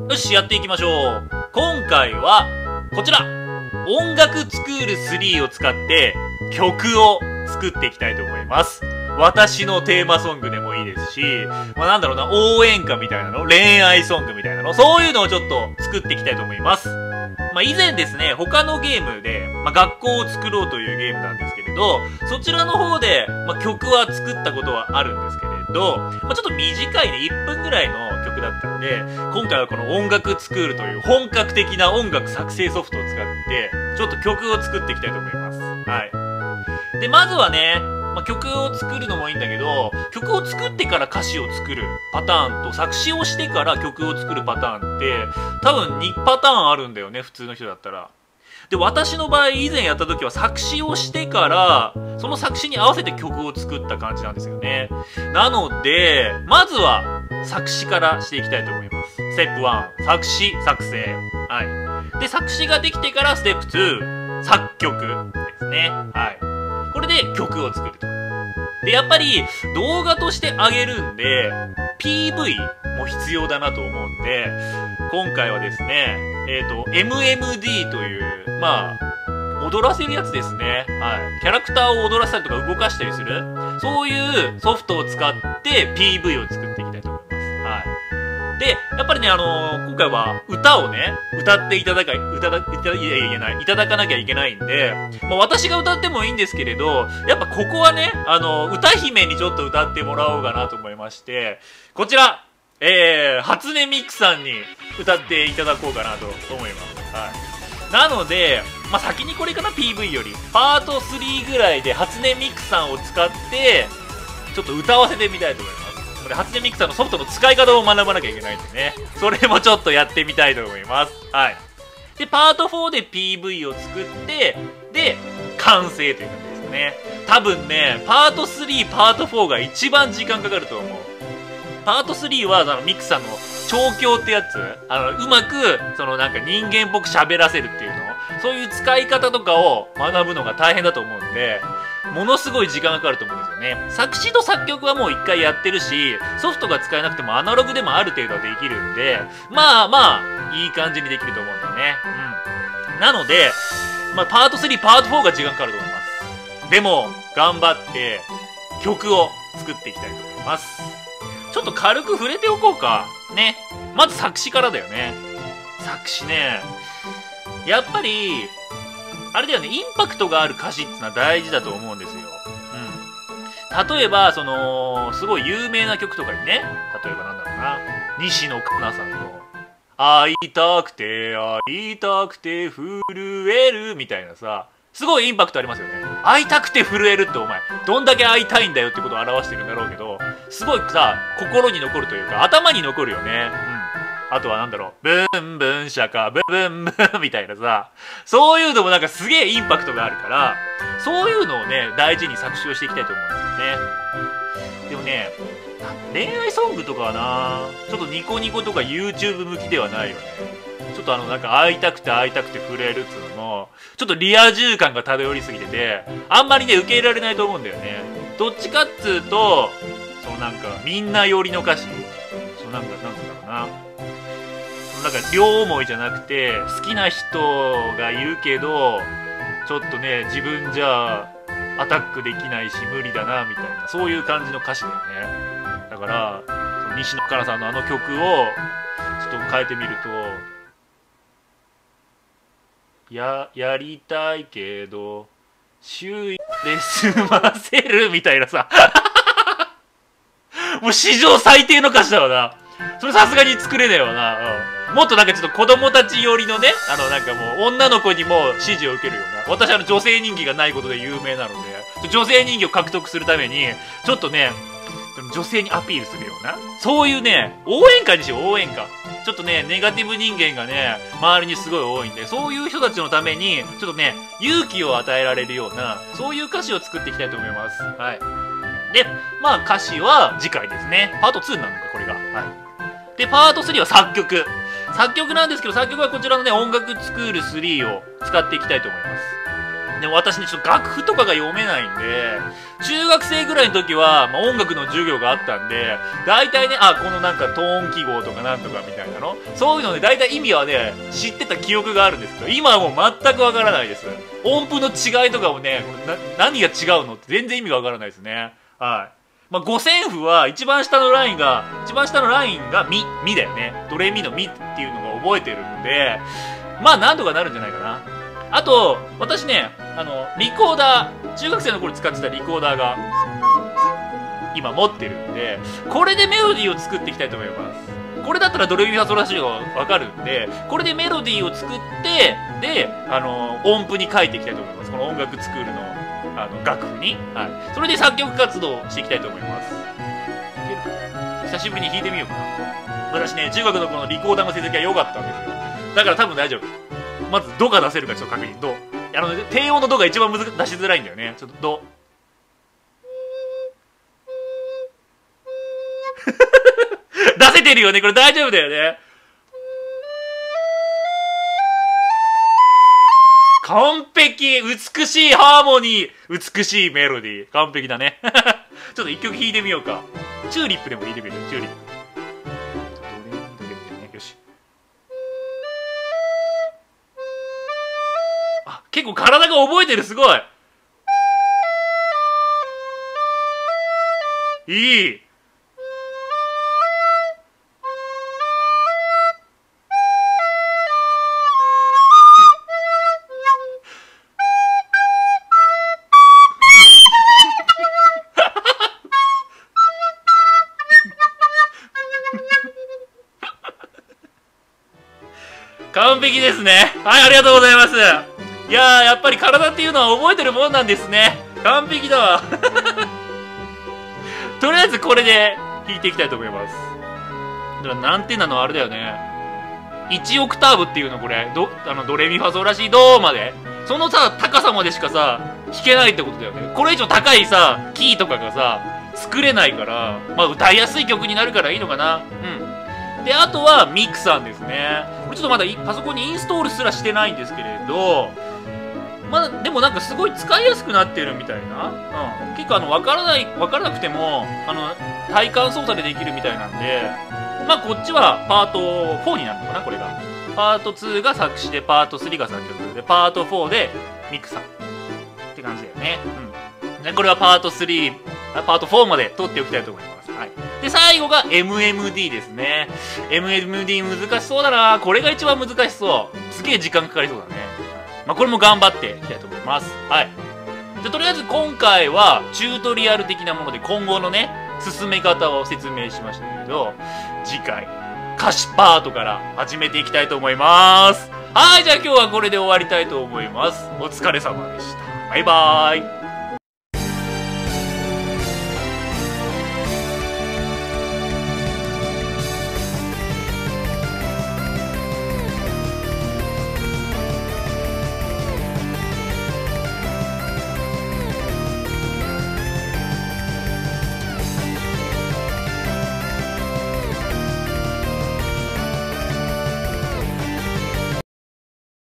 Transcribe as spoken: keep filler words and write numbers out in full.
よし、やっていきましょう。今回は、こちら。音楽スクールスリーを使って曲を作っていきたいと思います。私のテーマソングでもいいですし、まあ、なんだろうな、応援歌みたいなの、恋愛ソングみたいなの、そういうのをちょっと作っていきたいと思います。まあ、以前ですね、他のゲームで、まあ、学校を作ろうというゲームなんですけれど、そちらの方で、まあ、曲は作ったことはあるんですけれど、まあ、ちょっと短いね、いっぷんぐらいの曲だったんで、今回はこの音楽スクールという本格的な音楽作成ソフトを使って、ちょっと曲を作っていきたいと思います。はい。で、まずはね、まあ、曲を作るのもいいんだけど、曲を作ってから歌詞を作るパターンと、作詞をしてから曲を作るパターンって、多分にパターンあるんだよね、普通の人だったら。で、私の場合、以前やった時は作詞をしてから、その作詞に合わせて曲を作った感じなんですよね。なので、まずは作詞からしていきたいと思います。ステップワン、作詞、作成。はい。で、作詞ができてからステップツー、作曲ですね。はい。これで曲を作ると。で、やっぱり動画として上げるんで、ピーブイ も必要だなと思うんで、今回はですね、えっと、エムエムディー という、まあ、踊らせるやつですね。はい。キャラクターを踊らせたりとか動かしたりする、そういうソフトを使って ピーブイ を作っていきたいと思います。はい。で、やっぱりね、あのー、今回は歌をね、歌っていただか、歌だ、いただ、いやいやいない、いただかなきゃいけないんで、まあ私が歌ってもいいんですけれど、やっぱここはね、あのー、歌姫にちょっと歌ってもらおうかなと思いまして、こちら、えー、初音ミクさんに歌っていただこうかなと思います。はい。なので、まあ先にこれかな、ピーブイ より。パートスリーぐらいで初音ミクさんを使って、ちょっと歌わせてみたいと思います。初音ミクさんのソフトの使い方を学ばなきゃいけないんでね。それもちょっとやってみたいと思います。はい。で、パートフォーで ピーブイ を作って、で、完成という感じですね。多分ね、パートスリー、パートフォーが一番時間かかると思う。パートスリーは、あの、ミクさんの調教ってやつ、あの、うまく、そのなんか人間っぽく喋らせるっていうの、そういう使い方とかを学ぶのが大変だと思うんで、ものすごい時間がかかると思うんですよね。作詞と作曲はもう一回やってるし、ソフトが使えなくてもアナログでもある程度はできるんで、まあまあ、いい感じにできると思うんだよね。うん。なので、まあ、パートスリー、パートフォーが時間かかると思います。でも、頑張って曲を作っていきたいと思います。ちょっと軽く触れておこうか。ね。まず作詞からだよね。作詞ね。やっぱり、あれだよね、インパクトがある歌詞ってのは大事だと思うんですよ。うん。例えば、その、すごい有名な曲とかにね、例えばなんだろうな、西野カナさんの、会いたくて、会いたくて震えるみたいなさ、すごいインパクトありますよね。会いたくて震えるってお前、どんだけ会いたいんだよってことを表してるんだろうけど、すごいさ、心に残るというか、頭に残るよね。うん。あとはなんだろう、ブンブンシャカ、ブンブンブンみたいなさ、そういうのもなんかすげえインパクトがあるから、そういうのをね、大事に作詞をしていきたいと思うんですよね。でもね、恋愛ソングとかはな、ちょっとニコニコとか YouTube 向きではないよね。ちょっとあのなんか会いたくて会いたくて震えるっつうのも、ちょっとリア充感が漂りすぎてて、あんまりね、受け入れられないと思うんだよね。どっちかっつうと、そのなんかみんな寄りの歌詞、そのなんか、なんつうんだろうな。なんか両思いじゃなくて好きな人がいるけどちょっとね自分じゃアタックできないし無理だなみたいなそういう感じの歌詞だよね。だからその西野カナさんのあの曲をちょっと変えてみるとややりたいけど周囲で済ませるみたいなさもう史上最低の歌詞だわな。それさすがに作れねえわな。うん、もっとなんかちょっと子供たち寄りのね、あのなんかもう女の子にも支持を受けるような。私あの女性人気がないことで有名なので、女性人気を獲得するために、ちょっとね、女性にアピールするような。そういうね、応援歌にしよう、応援歌。ちょっとね、ネガティブ人間がね、周りにすごい多いんで、そういう人たちのために、ちょっとね、勇気を与えられるような、そういう歌詞を作っていきたいと思います。はい。で、まあ歌詞は次回ですね。パートツーになるのか、これが。はい。で、パートスリーは作曲。作曲なんですけど、作曲はこちらのね、音楽スクールスリーを使っていきたいと思います。 でも私ね、ちょっと楽譜とかが読めないんで、中学生ぐらいの時は、まあ、音楽の授業があったんで、大体ね、あ、このなんかトーン記号とかなんとかみたいなの、そういうので大体意味はね、知ってた記憶があるんですけど、今はもう全くわからないです。音符の違いとかもね、な、何が違うのって全然意味がわからないですね。はい。まあ、五線譜は一番下のラインが、一番下のラインがミ、ミだよね。ドレミのミっていうのが覚えてるんで、まあなんとかなるんじゃないかな。あと、私ね、あの、リコーダー、中学生の頃使ってたリコーダーが、今持ってるんで、これでメロディーを作っていきたいと思います。これだったらドレミファソラシドがわかるんで、これでメロディーを作って、で、あの、音符に書いていきたいと思います。この音楽スクールの、あの、楽譜に。はい。それで作曲活動していきたいと思います。久しぶりに弾いてみようかな。私ね、中学の頃のリコーダーの成績は良かったんですよ。だから多分大丈夫。まず、ドが出せるかちょっと確認。ド。あの、低音のドが一番むず出しづらいんだよね。ちょっと、ド。出せてるよね。これ大丈夫だよね。完璧。美しいハーモニー。美しいメロディー。完璧だね。ちょっと一曲弾いてみようか。チューリップでも弾いてみる。チューリップ。よし。あ、結構体が覚えてる。すごい。いい。完璧ですね。はい、ありがとうございます。いやー、やっぱり体っていうのは覚えてるもんなんですね。完璧だわ。とりあえずこれで弾いていきたいと思います。だから難点なのはあれだよね。いちオクターブっていうのこれ。ド、あの、ドレミファソラシドまで。そのさ、高さまでしかさ、弾けないってことだよね。これ以上高いさ、キーとかがさ、作れないから、まあ歌いやすい曲になるからいいのかな。うん。で、あとはミクさんですね。これちょっとまだパソコンにインストールすらしてないんですけれど、まだ、でもなんかすごい使いやすくなってるみたいな。うん。結構あの、わからない、わからなくても、あの、体感操作でできるみたいなんで、まあこっちはパートフォーになるのかな、これが。パートツーが作詞で、パートスリーが作曲で、パートフォーでミクさん。って感じだよね。うん。で、これはパートスリー、パートフォーまで取っておきたいと思います。はい。で、最後が エムエムディー ですね。エムエムディー 難しそうだな。これが一番難しそう。すげえ時間かかりそうだね。まあ、これも頑張っていきたいと思います。はい。じゃ、とりあえず今回はチュートリアル的なもので今後のね、進め方を説明しましたけど、次回、歌詞パートから始めていきたいと思います。はい、じゃあ今日はこれで終わりたいと思います。お疲れ様でした。バイバーイ。